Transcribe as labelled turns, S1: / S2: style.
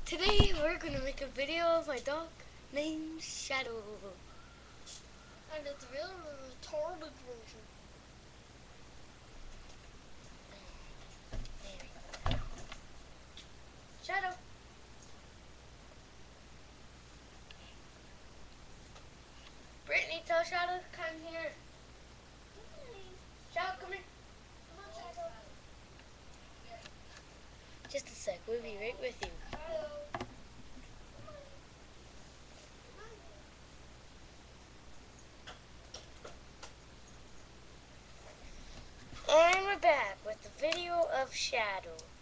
S1: Today we're gonna make a video of my dog named Shadow.
S2: And it's a really retarded version.
S1: Shadow. Brittany, tell Shadow to come here. Shadow, come here.
S2: Come on, Shadow.
S1: Just a sec, we'll be right with you.
S2: Shadow.
S1: And we're back with the video of Shadow.